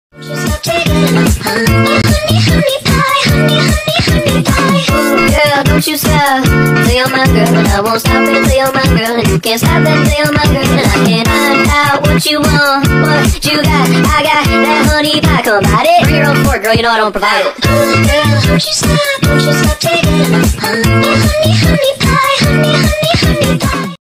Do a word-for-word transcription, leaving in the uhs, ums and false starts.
Girl, don't you stop, play on my girl, and I won't stop and play on my girl, and you can't stop and play on my girl, and I can't find out what you want, what you got. I got that honey pie, come about it. Bring your own fork, girl, you know I don't provide it. Oh, girl, don't you stop, don't you stop taking my honey, honey pie.